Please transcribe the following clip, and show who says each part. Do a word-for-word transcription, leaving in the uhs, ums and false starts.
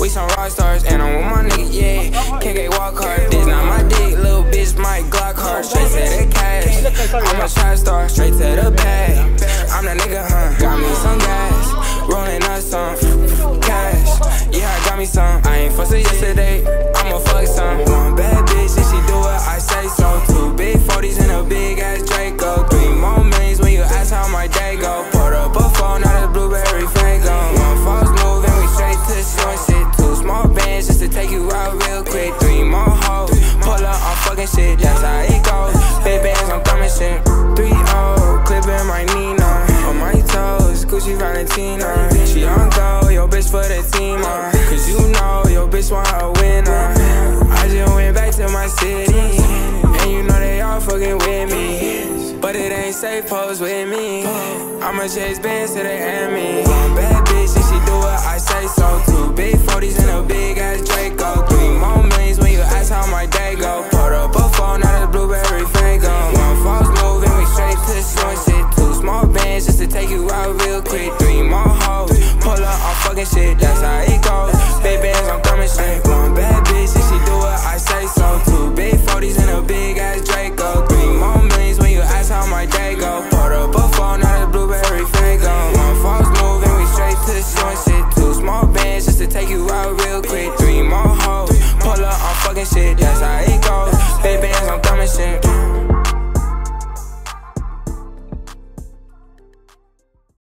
Speaker 1: We some rock stars, and I'm with my nigga, yeah. K K walk hard, this not my dick, little bitch, my Glock hard. Straight to the cash, I'm a trap star, straight to the bag. I'm that nigga, huh? Got me some gas, rolling up some cash. Yeah, I got me some. I ain't fussed yesterday, I'ma fuck some. One bad bitch, and she do what I say so. Two big forties and a big ass Draco. Three more millions when you ask how my day go. Poured up a phone, not a blueberry Fago. One false move and we straight to the short shit. Two small bands just to take you out real quick. Three more hoes, pull up on fucking shit, that's how it goes. Big bands, I'm coming shit. Three oh, clipping my Nina. On my toes, Gucci Valentina. She on go, yo bitch for the team, uh. Cause you know, yo bitch want a winner. I just went back to my city, and you know they all fucking with me. But it ain't safe, pose with me. I'ma chase bands to the enemy. One bad bitch, and she do what I say so. Two big forties and a big ass Draco. Three more millions when you ask how my day go. Poured up a phone, not a blueberry Fago. One false move and we straight to the short shit. Two small bands just to take you out real quick. Three more hoes, pull up on fucking shit, that's how it goes. Big bands, I'm coming straight. One bad bitch, and she do what I say so. Two big forties and a big ass Draco. Three more millions when you ask how my day go. Poured up a phone, not a blueberry Fago. One false move and we straight to the short shit. Two small bands just to take you out real quick. Three more hoes, pull up on fucking shit, that's how it